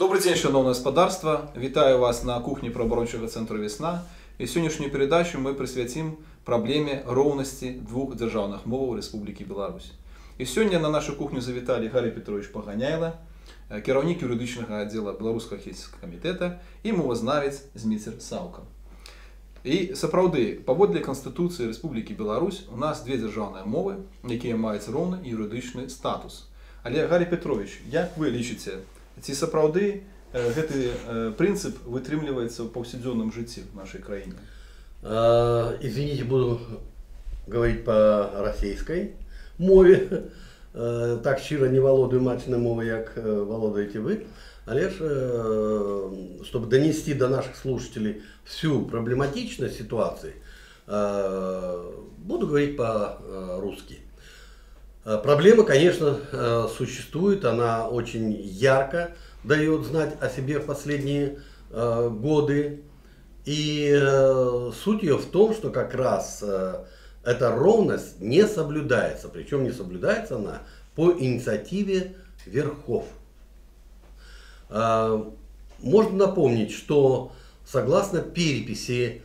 Добрий день, шановне господарство. Вітаю вас на кухні правооборончого центру «Весна». І сьогоднішню передачу ми присвятимо проблемі рівності двох державних мов Республіки Білорусь. І сьогодні на нашу кухню завітали Гаррій Петрович Поганяйло, керівник юридичного відділу Білоруського архітектурного комітету і мовознавець Зміцер Савка. І, справді, поводле Конституції Республіки Білорусь у нас дві державні мови, які мають рівний юридичний статус. Але, Гаррій Петрович, як ви лічите, ці справді этот принцип вытримливается в повседневном житті в нашей краине? Извините, буду говорить по российской мове. Так щиро не володаю матчной мовой, як володаете вы. Але чтобы донести до наших слушателей всю проблематичность ситуации, буду говорить по-русски. Проблема, конечно, существует, она очень ярко дает знать о себе в последние годы. И суть ее в том, что как раз эта ровность не соблюдается. Причем не соблюдается она по инициативе верхов. Можно напомнить, что согласно переписи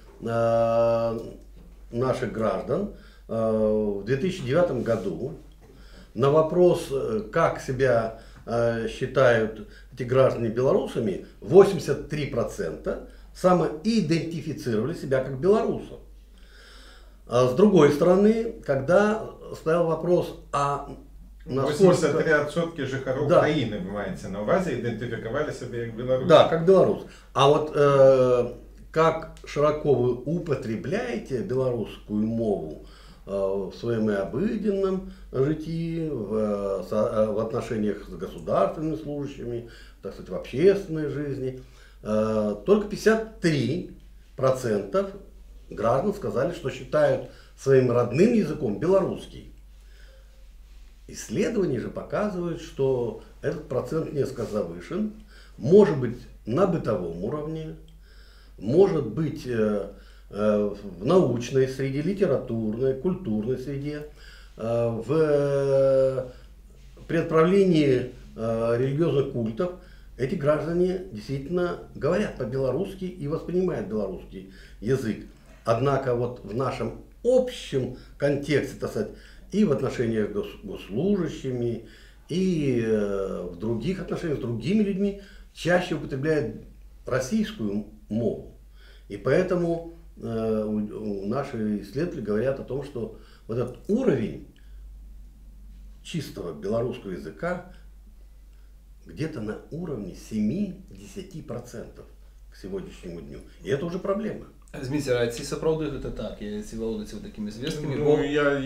наших граждан в 2009 году на вопрос, как себя считают эти граждане белорусами, 83% самоидентифицировали себя как белорусов. А с другой стороны, когда стоял вопрос, а насколько... 83% жихаров Украины, маете на увазі, идентифицировали себя как белорус. Да, как белорус. А вот как широко вы употребляете белорусскую мову в своем обыденном житии, в отношениях с государственными служащими, так сказать, в общественной жизни, только 53% граждан сказали, что считают своим родным языком белорусский. Исследования же показывают, что этот процент несколько завышен, может быть на бытовом уровне, может быть в научной среде, литературной, культурной среде, при отправлении религиозных культов эти граждане действительно говорят по-белорусски и воспринимают белорусский язык. Однако вот в нашем общем контексте, так сказать, и в отношениях с госслужащими, и в других отношениях с другими людьми чаще употребляют российскую мову. И поэтому наши исследователи говорят о том, что вот этот уровень чистого белорусского языка где-то на уровне 7-10% к сегодняшнему дню. И это уже проблема. Зміцер, а ці справді це так? І ці володяться такими зв'язками? Ну,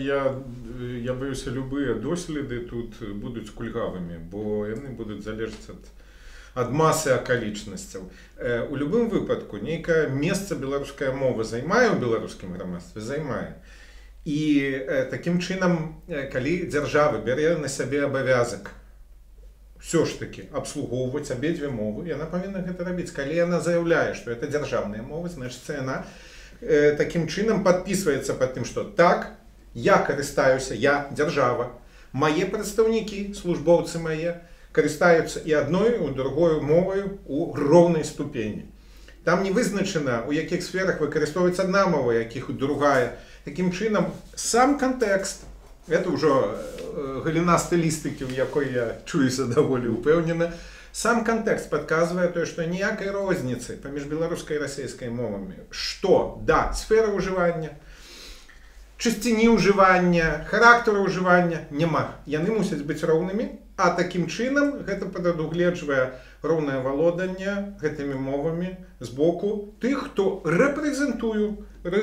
я боюся, любые досліди тут будуть кульгавими, бо вони будуть залежати від маси околічностей. У будь-якому випадку, нейке місце білоруської мови займає у білоруському громадстві? Займає. І таким чином, коли держава бере на себе обов'язок все ж таки обслуговувати обидві мови, і вона повинна це робити. Коли вона заявляє, що це державні мови, значить вона таким чином підписується під тим, що так, я користаюся, я держава, мої представники, службовці мої, користаються і одною, і другою мовою у рівній ступені. Там не визначено, у яких сферах використовується одна мова, у яких друга. Таким чином, сам контекст, це вже галина стилістики, в якій я чуюся доволі впевнено, сам контекст підказує, що ніякої різниці поміж білоруською і російською мовами. Що, да, сфера уживання, частині уживання, характеру уживання нема. Вони мусять бути рівними, а таким чином це предугледжує рівне володання цими мовами з боку тих, хто репрезентує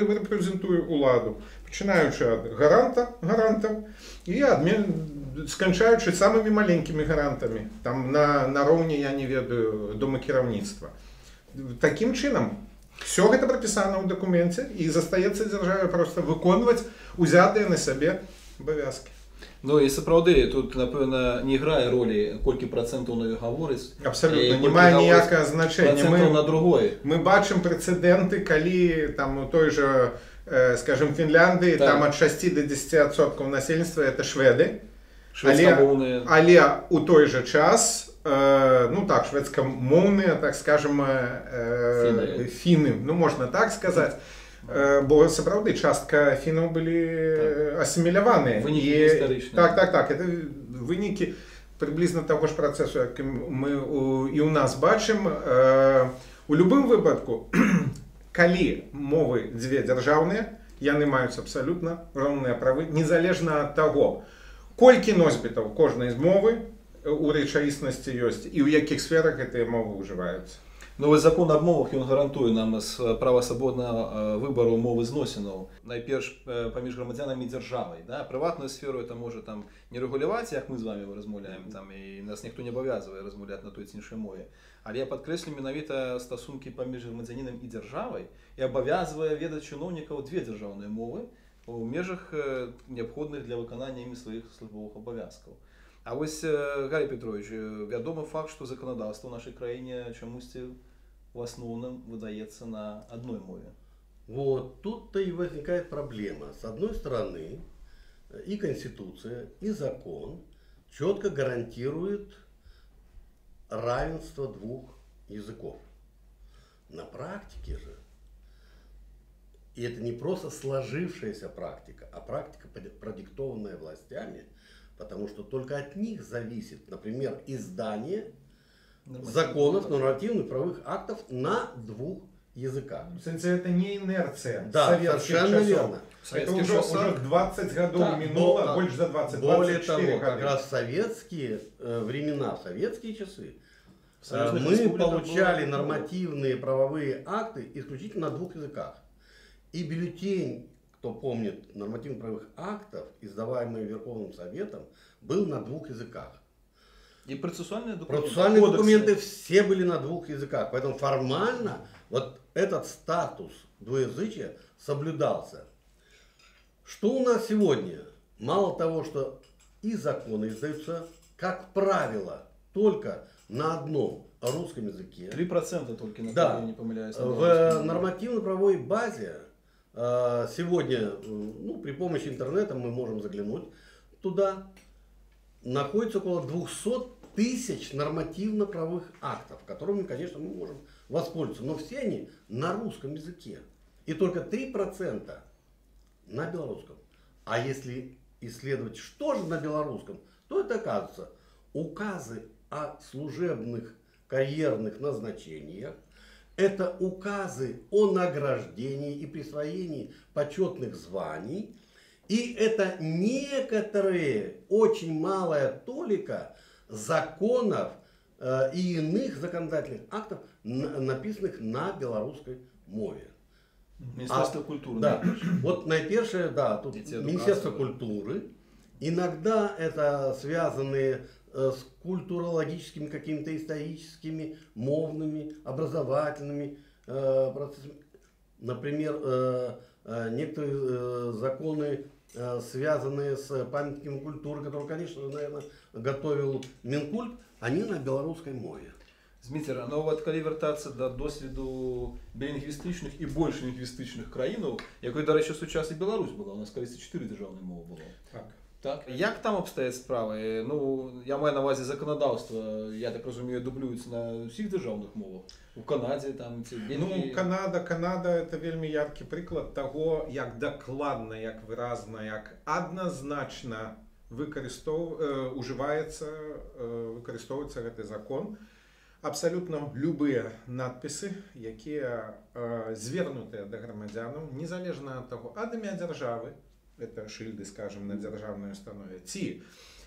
владу, починаючи від гарантів і скончаючи самими маленькими гарантами, там на рівні, я не ведаю, домокерівництва. Таким чином, все це прописано в документі і застається державі просто виконувати узяті на себе обов'язки. Ну і справді, тут, напевно, не грає ролі, кілька процентів нові говорить. Абсолютно, немає ніякого значення. На другої. Ми бачимо прецеденти, коли там у той же, скажімо, Фінляндії, там від 6 до 10% населення – це шведи. Але у той же час ну так, шведскомовные, так скажем, фіни, ну можна так сказати. Бо сапраўды частка фінаў былі асіміляваныя. Вынікі гістарычныя. Так, это вынікі прыблізна таго ж працэсу, як мы і ў нас бачым. У любым выпадку, калі мовы дзве дзяржаўныя, яны маюць абсалютна роўныя правы, незалежна ад таго, колькі носьбітаў кожнай з мовы у рэчаіснасці ёсць і ў якіх сферах гэтыя мовы ўжываюцца. Новый закон аб мовах ён гарантуе нам права свабоднага выбару мовы зносінаў. Найперш паміж грамадзянамі і дзяржавай. Да? Прыватную сферу это можа там не рэгуляваць, як мы з вами размаўляем, там, і нас ніхто не абавязвае размаўляць на той ці іншай мове. Але я падкрэслю менавіта стасункі паміж грамадзянінам і дзяржавай і абавязвае ведаць чыноўнікаў дзве дзяржаўныя мовы у межах неабходных для выканання імі сваіх службовых абавязкаў. А вось, Гаррий Петрович, вядомы факт, што заканадаўства ў нашай краіне чамусьці в основном выдается на одной мове. Вот тут-то и возникает проблема. С одной стороны, и Конституция, и закон четко гарантируют равенство двух языков. На практике же, и это не просто сложившаяся практика, а практика, продиктованная властями, потому что только от них зависит, например, издание законов, нормативных правовых актов на двух языках. Это не инерция. Да, совершенно верно. Это уже 20 годов минуло, больше за 20, более 24 того, года. как раз в советские времена, в советские часы, мы получали нормативные правовые акты исключительно на двух языках. И бюллетень, кто помнит, нормативно-правовых актов, издаваемый Верховным Советом, был на двух языках. И процессуальные документы. Процессуальные документы все были на двух языках. Поэтому формально вот этот статус двуязычия соблюдался. Что у нас сегодня? Мало того, что и законы издаются, как правило, только на одном русском языке. 3% только на да. Не помиляюсь. В нормативно-правовой базе сегодня, ну, при помощи интернета мы можем заглянуть туда. Находится около 200 тысяч нормативно-правовых актов, которыми, конечно, мы можем воспользоваться. Но все они на русском языке. И только 3% на белорусском. А если исследовать, что же на белорусском, то это оказывается указы о служебных карьерных назначениях, это указы о награждении и присвоении почетных званий, и это некоторые, очень малая толика законов и иных законодательных актов, написанных на белорусской мове. Министерство культуры. Да. Вот найперше, да, тут Министерство культуры. Иногда это связанные с культурологическими, какими-то историческими, мовными, образовательными процессами. Например, некоторые законы, связанные с памятниками культуры, которые, конечно, наверное, готовил Минкульт, они на белорусской мове. Зміцер, ну от коли вертатися до досвіду білінгвістичних і більш лінгвістичних країн, якою, до речі, сучасна і Білорусь була, у нас, колись, 4 державні мови було. Так. Як там обстоять справи? Ну, я маю на увазі законодавство, я так розумію, дублюється на всіх державних мовах. У Канаді, там, ці Бельгії. Ну, Канада – це вельми яркий приклад того, як докладно, як виразно, як однозначно використовується цей закон. Абсолютно любые надписи, які звернуті до громадянам, незалежно від того, ад ім'я держави, це шильди, скажем, на державній установі, ці,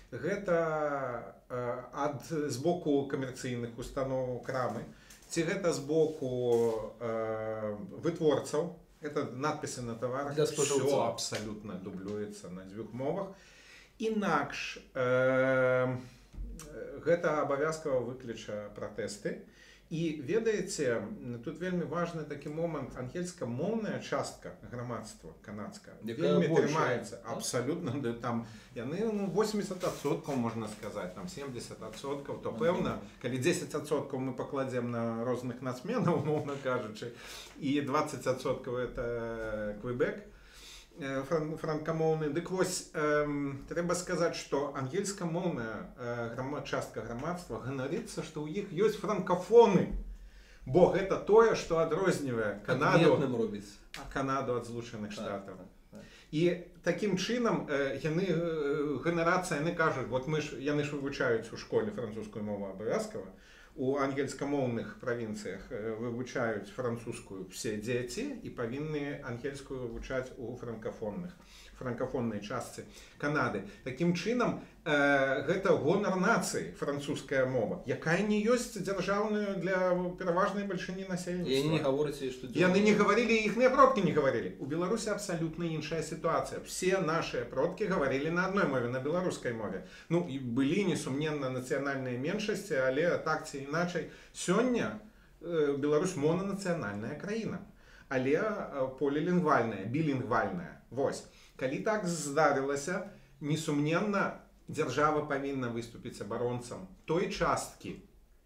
гэта з боку комерційних установ крами, ці гэта з боку витворців, це надписи на товарах, все абсолютно дублюється на двох мовах. Інакш, гэта абавязкова выкліча пратэсты. І ведаеце, тут вельмі важны такі момант, ангельскамоўная частка грамадства канадскага вельмі трымаецца абсалютна, там яны 80%, можна сказаць, там 70%, то пэўна, калі 10% мы пакладзем на розных нацменаў, умоўна кажучы, і 20% это Квебек, франкамоўны. Дык вось, трэба сказаць, што ангельскамоўная частка грамадства ганарыцца, што ў іх ёсць франкафоны. Бо гэта тое, што адрознівае Канаду ад Злучаных Штатаў. І такім чынам яны ганарацца, яны кажуць, вот яны ж вывучаюць у школе французскую мову абавязкова, у ангельскамоўных правінцыях вывучаюць французскую все дзеці і павінны ангельскую вывучаць у франкафоннай частцы Канады. Такім чынам гэта гонар нацыі французская мова, якая не ёсць дзяржаўнаю для пераважнай бальшыні насельніцтва. Яны не гаварылі, іхныя продкі не гаварылі. У Беларусі абсалютна іншая сітуацыя. Все нашыя продкі гаварылі на адной мове, на беларускай мове. Ну, і былі, несумненна, нацыянальныя меншасці, але так ці іначай. Сёння Беларусь монанацыянальная краіна, але полілінгвальная, білінгвальная. Вось. Калі так здарылася, несумненна, дзяржава павінна выступіць абаронцам той часткі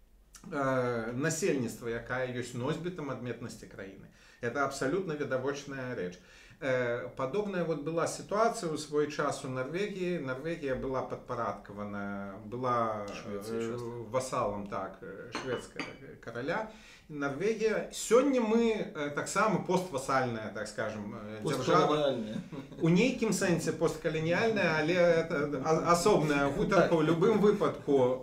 насельніцтва, якая ёсць носьбітам адметнасці краіны. Это абсалютна відавочная рэч. Падобная вот была ситуация у свой час у Норвегии. Норвегия была подпорадкована, была вассалом так, шведского короля. Норвегия, сегодня мы так само поствассальная, так скажем, держава. У нейкім сэнсе посткаланіяльная, але это асобная гутарка. У любым выпадку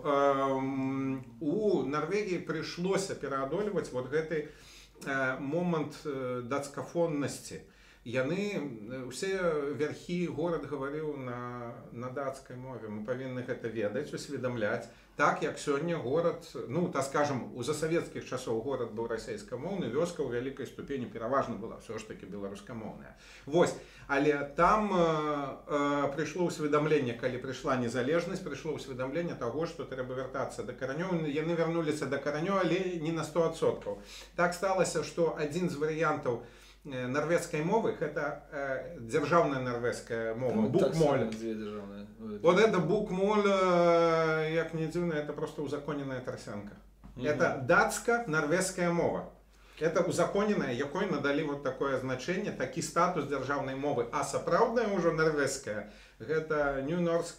у Норвегии пришлось пераадольваць вот гэты момант дацкафоннасці. Яны, усе вярхі горад гаварыў на дацкай мове. Мы павінны гэта ведаць, усведамляць. Так, як сёння горад, ну, так скажем, у засавецкіх часоў горад быў расейскамоўны, вёска ў вялікай ступені пераважна была ўсё ж такі беларускамоўная. Вось, але там прыйшло ўсведамленне, калі прыйшла незалежнасць, прыйшло ўсведамленне таго, што трэба вяртацца да каранёў. Яны вярнуліся да каранёў, але не на 100%. Так сталася, што адзін з варыянтаў норвежской мовы, это державная норвежская мова, букмоль. Вот это букмоль, як не дзіўна, это просто узаконенная тарсянка. Это датско-норвежская мова. Это узаконенная, якой надали вот такое значение, такі статус державной мовы. А сапраўдная ўжо норвежская, гэта Нью-Норск,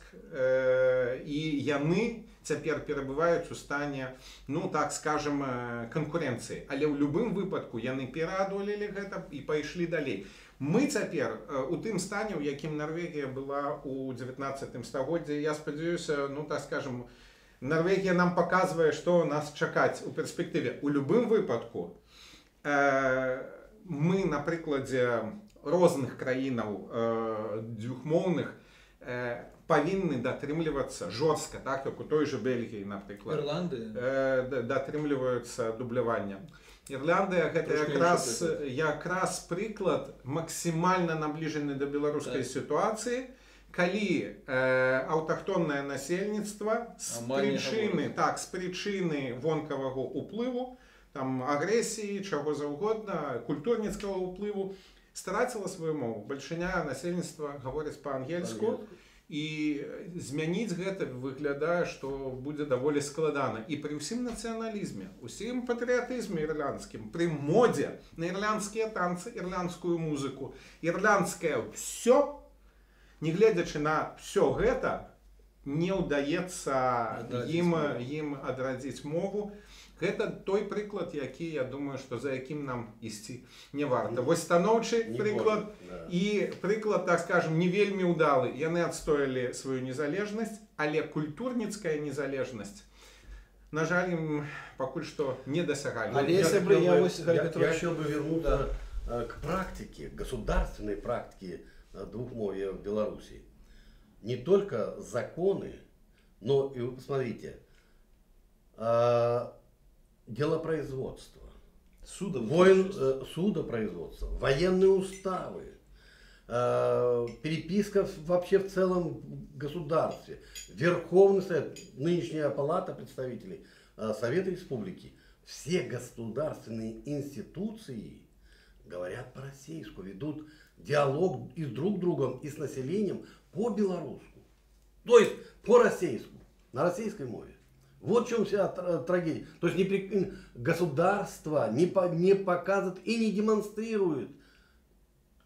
і яны цяпер перабываюць у стане, ну так скажем, конкуренцыі. Але ў любым выпадку яны пераадолелі гэта і пайшлі далей. Мы цяпер у тым стане, у якім Норвегія была у 19 стагоддзі, я спадзяюся, ну так скажем, Норвегія нам паказвае, што нас чакаць у перспектыве. У любым выпадку мы на прыкладзе розных краінаў двухмоўных павінны датрымлівацца жорстка, так як у той же Бельгіі, напрыклад, датрымліваюцца дублявання. Ірландыя гэта якраз прыклад максімальна набліжаны да беларускай сітуацыі, калі аўтахтоннае насельніцтва з прычыны вонкавага ўплыву, там агрэсіі, чаго заўгодна, культурніцкага ўплыву, страціла сваю мову. Бальшыня насельніцтва гаворыць па-ангельску, і змяніць гэта выглядае, што будзе даволі складана. І пры ўсім нацыяналізме, усім патрыятызме ірландскім, пры модзе на ірландскія танцы, ірландскую музыку, ірландскае ўсё, не гледзячы на ўсё гэта, не ўдаецца ім адрадзіць мову. Гэта той прыклад, які, я думаю, што за якім нам ісці не варта. Вось станоўчы прыклад і прыклад, так скажем, не вельмі ўдалы. Яны адстоялі сваю незалежнасць, але культурніцкая незалежнасць, на жаль, им пакуль што не досягали. Я еще бы вернуться к практике, государственной практике двухмовия в Беларуси. Не только законы, но и вы посмотрите, делопроизводство, судопроизводство, военные уставы, переписка вообще в целом государстве, Верховный Совет, нынешняя палата представителей Совета Республики, все государственные институции говорят по-российски, ведут диалог и с друг другом, и с населением по-белорусски, то есть по-российски, на российской мове. Вот в чем вся трагедия. То есть государство не показывает и не демонстрирует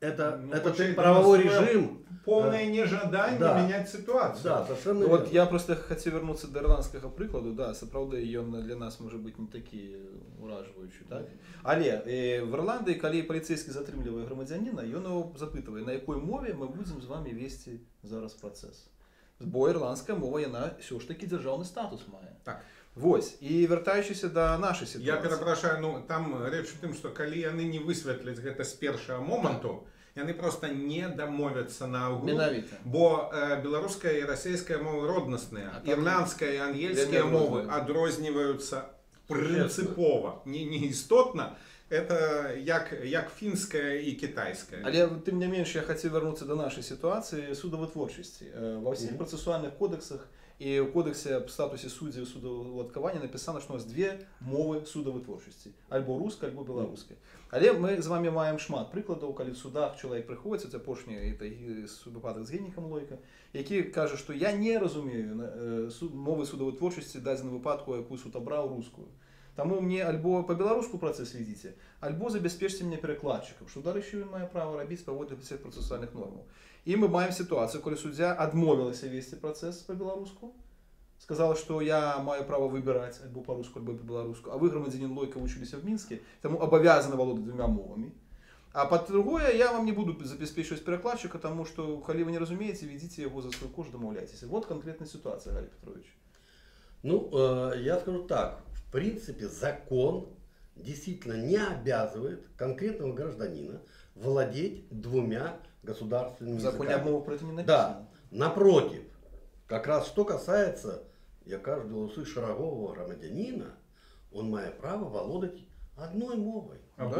это правовой режим. Полное нежадание да. менять ситуацию. Да, совершенно Ну, вот верно. я просто хочу вернуться до ірландського прикладу. Да, сапраўды ён для нас може бути не такі уражваючі, так? Але в Ірландії, коли поліцейський затримлює громадянина, він його запитує, на якій мові ми будемо з вами вести зараз процес. Бо ірландська мова, вона все ж таки державний статус має. Так. Вось, і вертаючись до нашої ситуації. Я перепрошую, ну там річ у тим, що коли яны не висвітлять гэта з першого моменту, яны просто не дамовяцца на агул, Менавіта. бо беларуская і расійская мовы роднасныя, ірландская і ангельская мовы адрозніваюцца прынцыпова, не істотна. Это як фінская і китайская. Але тым не менш я хацеў вярнуцца до нашай сітуацыі судавытворчасці. Ва ўсіх працэсуальных кодексах і ў кодексе аб статусе суддзяў судаўладкавання напісана, што у нас две мовы судавытворчасці: альбо руская, альбо беларуская. Але мы з вами маем шмат прыкладаў, калі в судах чалавек прыходзіць, апошні выпадак з Геннікам Лойка, які кажа, што я не разумею мовы судавытворчасці дадзеным выпадку, якую суд абраў рускую. Таму мне альбо по-беларуску працэс вядзіце, альбо забяспечце мне перакладчыкам, што дарэчы ён мае права рабіць паводле всех працэсуальных нормаў. І мы маем сітуацыю, калі суддзя адмовілася весці працэс па-беларуску, сказала, што я маю права выбіраць альбо па-руску, альбо па-беларуску, а вы, грамадзянін Лойка, вучыліся в Мінске, таму абавязаны валодаць двумя мовамі. А па-другое, я вам не буду забяспечваць перакладчыка, таму што, калі вы не разумееце, ведзіце яго за свой кошт, дамаўляйцеся. Вот конкретная ситуация, Галий Петрович. Ну, я скажу так. В принципе, закон действительно не обязывает конкретного гражданина владеть двумя государственными языками. В законе об мовах про это не написано. Да, напротив, как раз что касается, я кажу, белорусы шарагового громадянина, он мае право володать одной мовой.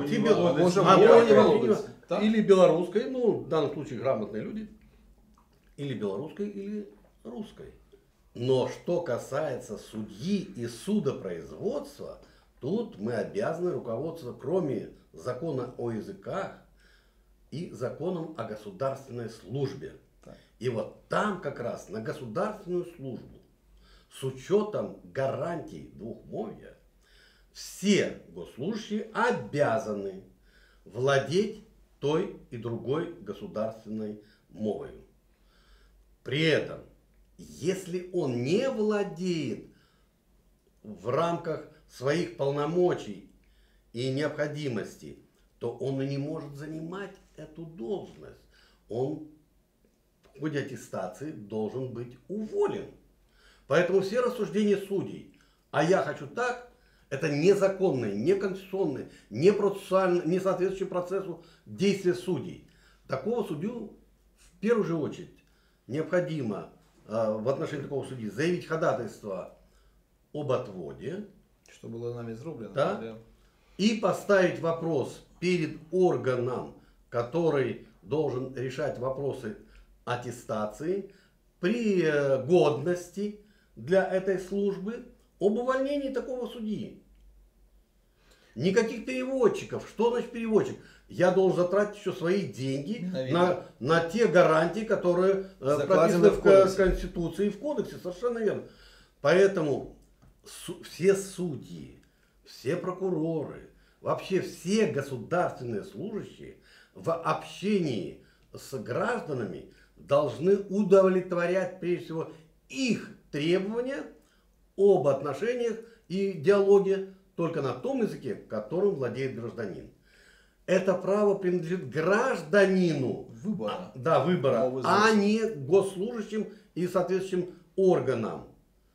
Или белорусской, ну, в данном случае грамотные люди, или белорусской, или русской. Но что касается судьи и судопроизводства, тут мы обязаны руководствоваться, кроме закона о языках, и законом о государственной службе. Так. И вот там как раз на государственную службу с учетом гарантий двухмовья все госслужащие обязаны владеть той и другой государственной мовой. При этом, если он не владеет в рамках своих полномочий и необходимостей, то он и не может занимать эту должность. Он в ходе аттестации должен быть уволен. Поэтому все рассуждения судей, а я хочу так, это незаконное, неконституционное, непроцессуальное, не соответствующее процессу действия судей. Такого судью в первую же очередь необходимо в отношении такого судьи заявить ходатайство об отводе. Что было нами сделано. Да? И поставить вопрос перед органом, который должен решать вопросы аттестации, пригодности для этой службы, об увольнении такого судьи. Никаких переводчиков. Что значит переводчик? Я должен затратить еще свои деньги на те гарантии, которые прописаны в Конституции и в Кодексе. Совершенно верно. Поэтому все судьи, все прокуроры, вообще все государственные служащие в общении с гражданами должны удовлетворять прежде всего их требования об отношениях и диалоге только на том языке, которым владеет гражданин. Это право принадлежит гражданину выбора, выбора, а не госслужащим и соответствующим органам.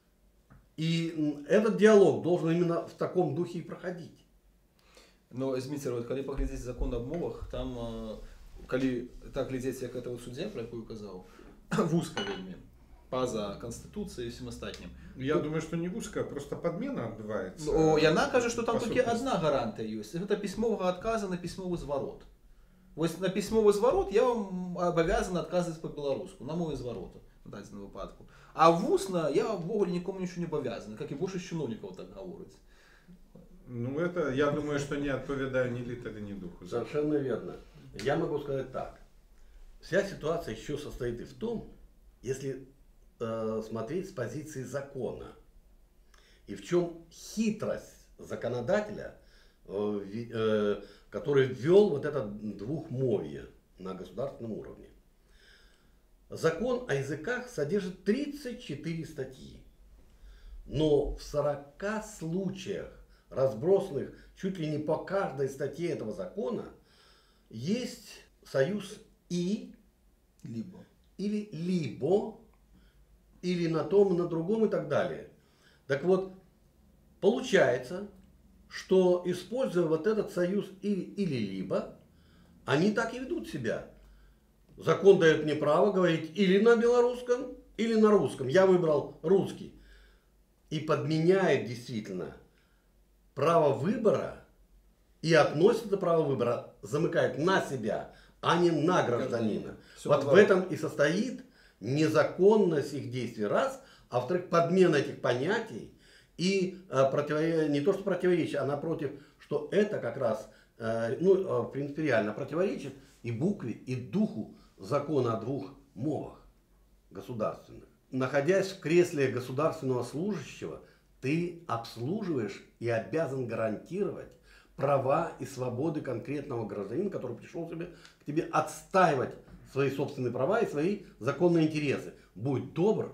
И этот диалог должен именно в таком духе и проходить. Но, Зміцер, вот, коли поглядеть закон об мовах, там, коли так глядеть, как это вот судья, про якую казал, вузко вельми, поза Конституцией и всем остальным. Я думаю, что не узкая, просто подмена отбывается. Яна кажа, что там только одна гарантия есть. Это письмового отказа на письмовый зворот. Вот на письмовый зворот я вам обязан отказывать по-белоруску, на мой зворота, на дадзеным выпадку. А вусно я ввогуле никому ничего не обязан, как и больше чиновников так говорить. Ну это, я думаю, что не отповедаю ни литера, ни духу. Совершенно верно. Я могу сказать так. Вся ситуация еще состоит и в том, если смотреть с позиции закона. И в чем хитрость законодателя, который ввел вот это двухмовье. на государственном уровне. Закон о языках содержит 34 статьи. Но в 40 случаях, разбросанных чуть ли не по каждой статье этого закона, есть союз «и», Либо. или «либо», или на том, и на другом, и так далее. Так вот, получается, что, используя вот этот союз «или-либо», они так и ведут себя. Закон дает мне право говорить или на белорусском, или на русском. Я выбрал русский. И подменяет действительно право выбора и относит это право выбора, замыкает на себя, а не на гражданина. Всё Вот в наоборот. этом и состоит незаконность их действий, раз, а во-вторых, подмена этих понятий и не то что противоречие, а напротив, что это как раз принципиально противоречит и букве, и духу закона о двух мовах государственных. Находясь в кресле государственного служащего, ты обслуживаешь и обязан гарантировать права и свободы конкретного гражданина, который пришел к тебе отстаивать свои собственные права и свои законные интересы. Будь добр,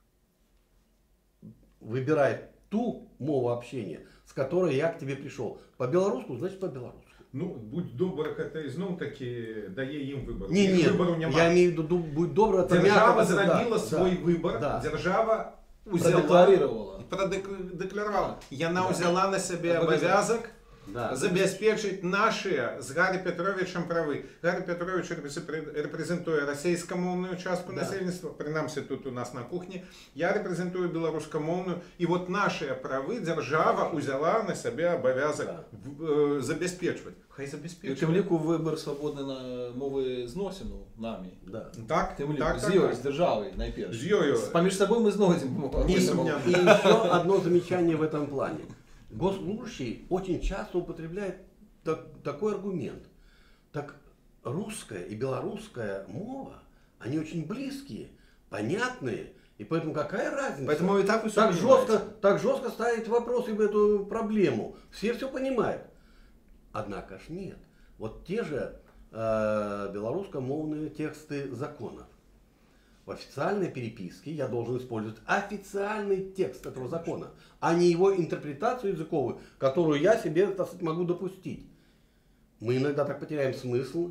выбирай ту мову общения, с которой я к тебе пришел. По-белорусски, значит по-белорусски. Ну, будь добр, это знов таки дає їм вибор. Ні, Їх ні, вибору немає. я имею в виду, будь добр, это Держава мягко, зробила да, свій да, вибор, да. держава взяла, Продекларировала. продекларувала. Яна взяла на себе Обов'язок. обов'язок Да. забезпечить наші з Гарі Петровичем прави. Гарі Петрович репрезентує російськомовну частку Да. населення, принаймні тут у нас на кухні. Я репрезентую білоруськомовну. І от наші прави держава взяла на себе обов'язок забезпечувати. Хай І забезпечує. тим ліку вибір свободний на мови зносину нами. Да. Так, Тим ліку так, з так, його, так. з державою найперше. З йою. Поміж собою ми зносимо. Несомненно. И еще одно замечание в этом плане. Госслужащий очень часто употребляет такой аргумент. Так русская и белорусская мова, они очень близкие, понятные, и поэтому какая разница? Поэтому и так вы всё так понимаете. жестко ставить вопросы в эту проблему. Все понимают. Однако ж нет. Вот те же белорусскомовные тексты законов. В официальной переписке я должен использовать официальный текст этого закона, а не его интерпретацию языковую, которую я себе, так сказать, могу допустить. Мы иногда так потеряем смысл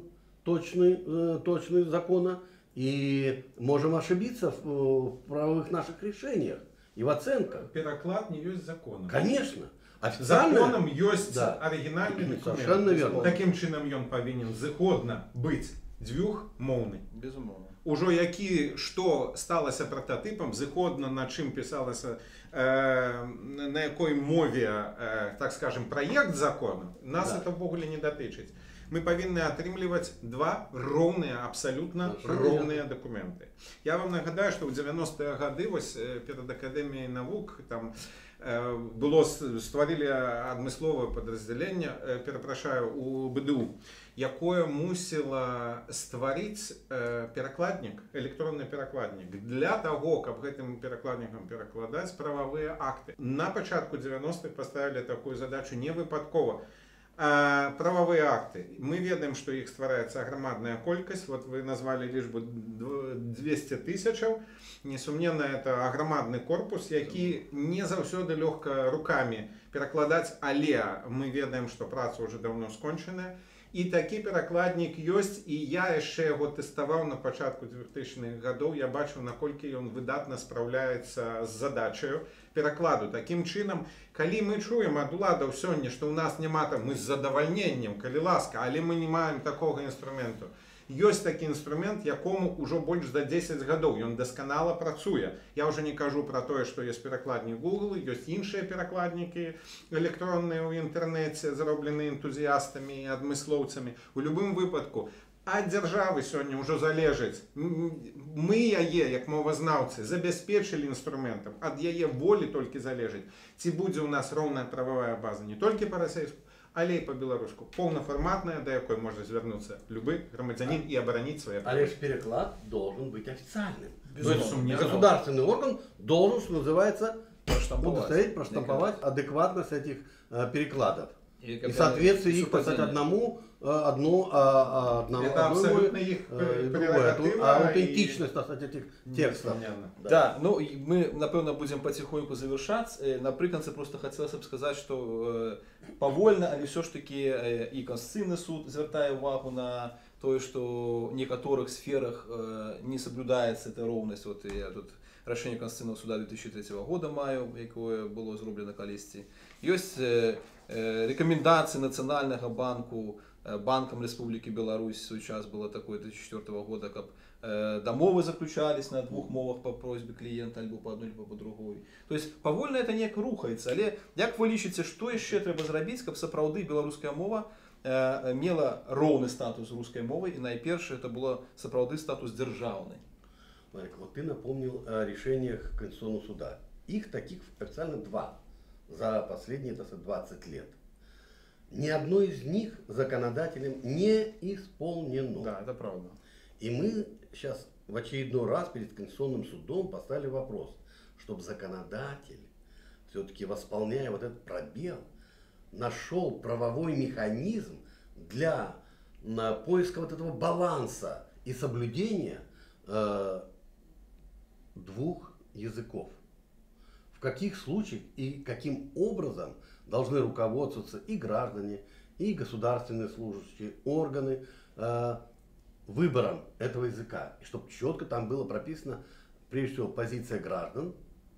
точный закона и можем ошибиться в правовых наших решениях и в оценках. Переклад не есть законом. Конечно. Официально, Законом есть Да. оригінальний документ. Совершенно верно. Таким чином він повинен згодно бути двохмовний. Безумовно. Уже які, що сталося прототипом, згодно на чим писалося, на якій мові, так скажем, проєкт закону, нас Да. це в огулі не дотичить. Ми повинні отримувати два ровні, абсолютно ровні документи. Я вам нагадаю, що в 90-ті роки, ось перед Академією наук, там створили адмислове підрозділення, перепрошую, у БДУ, яке мусило створити перекладник, електронний перекладник, для того, щоб цим перекладником перекладати правові акти. На початку 90-х поставили таку задачу не випадково. Правовые акты. Мы ведаем, что их ствараецца громадная колькасць. Вот вы назвали лишь бы 200 тысяч. Несумненно, это громадный корпус, які не заўсёды лёгка руками перакладаць, але мы ведаем, что праца уже давно скончаная. І такі перакладнік ёсць, і я яшчэ яго тэставаў на пачатку 2000-х гадоў. Я бачыў, наколькі ён выдатна спраўляецца з задачаю перакладу. Такім чынам, калі мы чуем ад уладаў сёння, што ў нас няма там, мы з задавальненнем, калі ласка, але мы не маем такога інструменту. Ёсць такі інструмент, якому ўжо больш за 10 гадоў, ён дасканала працуе. Я ўжо не кажу пра тое, што ёсць перакладнік Google, ёсць іншыя перакладнікі электронныя ў інтэрнэце, зробленыя энтузіястамі і адмыслоўцамі. У любым выпадку, ад дзяржавы сёння ўжо залежыць. Мы яе, як мовазнаўцы, забяспечылі інструментам, ад яе волі толькі залежыць, ці будзе ў нас роўная прававая база не толькі па-расейску, але і по-беларуску, полноформатная, до якой можно звернуться любой громадянин и оборонить свои права. А лишь переклад должен быть официальным. Безусловно. То есть государственный орган должен, что называется, Проштамповать. удостоверить, проштамповать адекватность этих перекладов. И в соответствии их писать одному, одному это абсолютно их прерогатива. Аутентичность, так сказать, этих текстов. Да, ну мы, напевно, будем потихоньку завершать. Наприкінці просто хотілося б сказати, що повольно, але все ж таки і Конституційний суд звертає увагу на то, що в некоторых сферах не соблюдається ця ровність. От я тут рішення Конституційного суду 2003 года маю, яке було зроблено колись. Є рекомендации Национального банку, Банком Республики Беларусь, в свой час было такое 2004 года, как домовы заключались на двух мовах по просьбе клиента, або по одной, або по другой. То есть повольно это не рухається, але як ви лічите, що ще треба зробити, щоб сапраўды беларуская мова мела роўны статус русской мовы, и найперше это было сапраўды статус державный? Марик, вот ты напомнил о решениях Конституционного суда. Их таких официально 2 за последние 20 лет. Ни одно из них законодателем не исполнено. Да, это правда. И мы сейчас в очередной раз перед Конституционным судом поставили вопрос, чтобы законодатель, все-таки восполняя вот этот пробел, нашел правовой механизм для поиска вот этого баланса и соблюдения 2 языков. В каких случаях и каким образом должны руководствоваться и граждане, и государственные служащие, органы выбором этого языка. И чтобы четко там было прописано, прежде всего, позиция граждан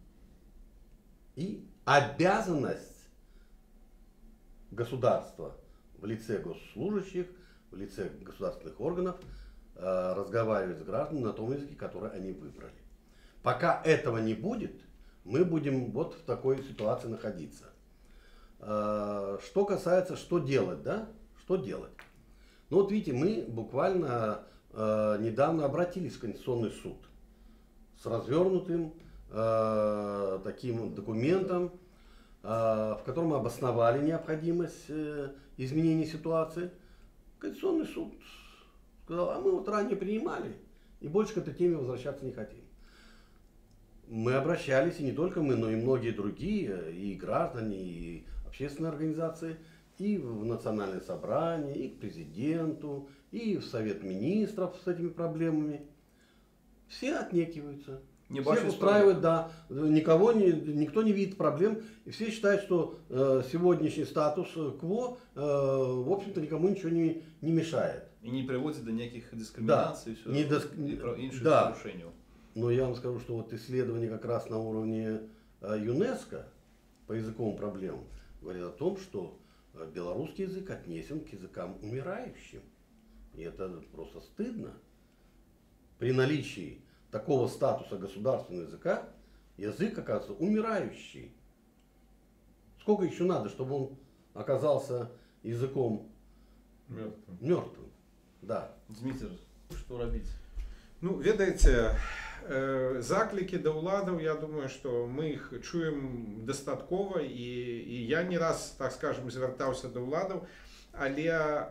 и обязанность государства в лице госслужащих, в лице государственных органов разговаривать с гражданами на том языке, который они выбрали. Пока этого не будет, мы будем вот в такой ситуации находиться. Что касается, что делать, да? Что делать? Ну вот видите, мы буквально недавно обратились в Конституционный суд с развернутым таким документом, в котором мы обосновали необходимость изменения ситуации. Конституционный суд сказал, а мы вот ранее принимали и больше к этой теме возвращаться не хотим. Мы обращались, и не только мы, но и многие другие, и граждане, и общественные организации, и в Национальное собрание, и к президенту, и в Совет министров с этими проблемами. Все отнекиваются. Всех устраивает, да, никто не видит проблем, и все считают, что сегодняшний статус кво, в общем-то, никому ничего не мешает. И не приводит до никаких дискриминаций, да, и інших да. нарушений. Но я вам скажу, что вот исследования как раз на уровне ЮНЕСКО по языковым проблемам говорят о том, что белорусский язык отнесен к языкам умирающим. И это просто стыдно. При наличии такого статуса государственного языка, язык оказывается умирающий. Сколько еще надо, чтобы он оказался языком мертвым? Да. Дмитрий, что робить? Ну, ведаеце, заклики да ўладаў, я думаю, што мы іх чуем дастаткова, і я не раз, так скажем, звяртаўся да ўладаў, але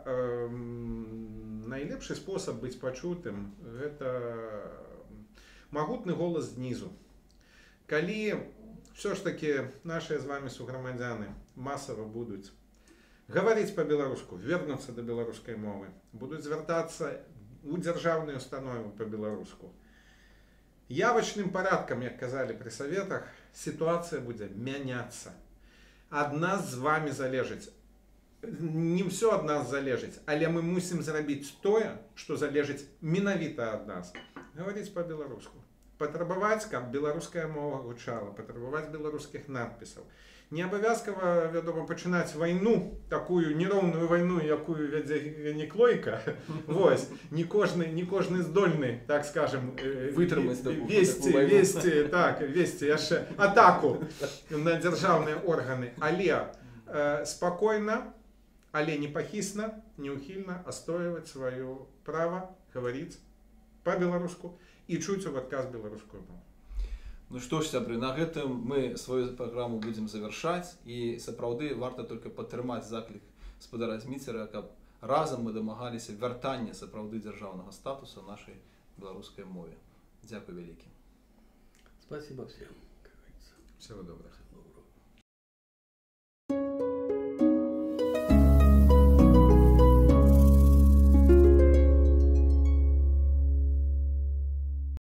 найлепшы спосаб быць пачутым – гэта магутны голас знізу. Калі ўсё ж такі нашыя з вамі суграмадзяны масава будуць гаварыць па-беларуску, вернуцца да беларускай мовы, будуць звяртацца у дзяржаўныя установы па-беларуску, явачным парадкам, як казалі пры саветах, сітуацыя будзе мяняцца. Ад нас з вамі залежыць. Не ўсё ад нас залежыць, але мы мусім зрабіць тое, што залежыць менавіта ад нас. Гаварыць па-беларуску. Патрабаваць, каб беларуская мова гучала, патрабаваць беларускіх надпісаў. Не абавязкова, вядома, пачынаць вайну, такую нероўную вайну, якую вядзе Неклойка. Вось, не кожны здольны, так скажем, весці яшчэ атаку на дзяржаўныя органы. Але спакойна, але непахісна, неухільна адстойваць сваё права гаварыць па-беларуску і чуць у адказ беларускую мову. Ну что ж, сябры, на гэтым мы свою праграму будзем завяршаць, і сапраўды варта только падтрымаць заклік гаспадара Зміцера, каб разам мы дамагаліся вяртання сапраўды дзяржаўнага статуса нашай беларускай мове. Дзякуй вялікі. Спасибо всем, как говорится. Всего доброго.